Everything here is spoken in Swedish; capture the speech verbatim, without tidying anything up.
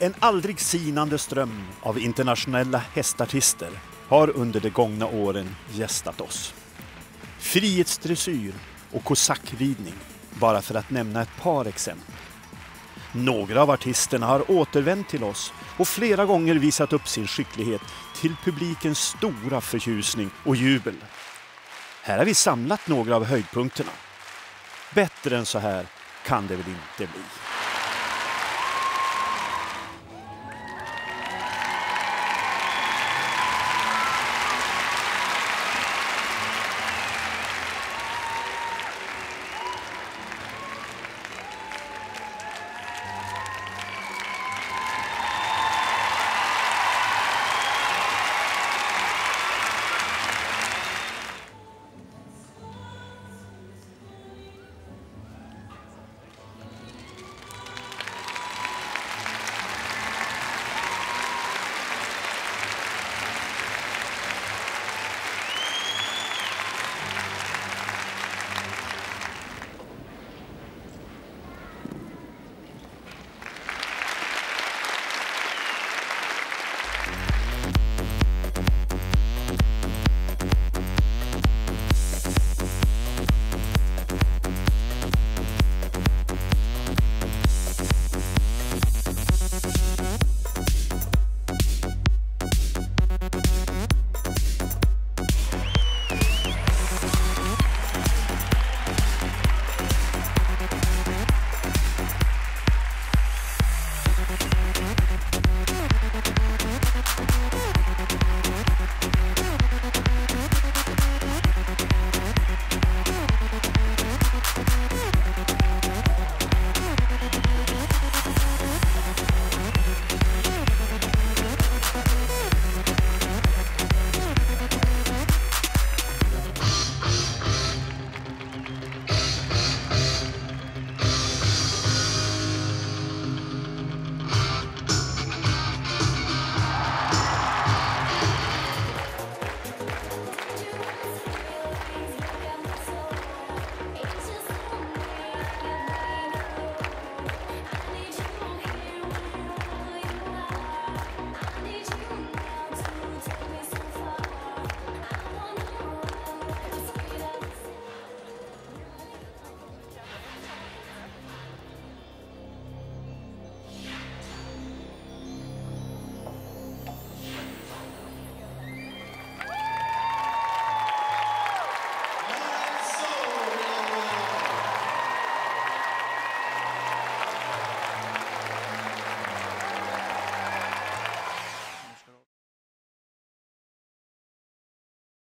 En aldrig sinande ström av internationella hästartister har under de gångna åren gästat oss. Frihetsdressyr och kosackridning, bara för att nämna ett par exempel. Några av artisterna har återvänt till oss och flera gånger visat upp sin skicklighet till publikens stora förtjusning och jubel. Här har vi samlat några av höjdpunkterna. Bättre än så här kan det väl inte bli.